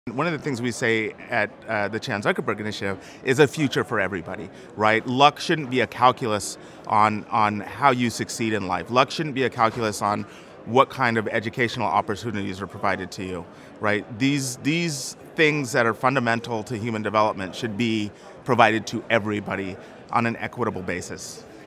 One of the things we say at the Chan Zuckerberg Initiative is a future for everybody, right? Luck shouldn't be a calculus on how you succeed in life. Luck shouldn't be a calculus on what kind of educational opportunities are provided to you, right? These things that are fundamental to human development should be provided to everybody on an equitable basis.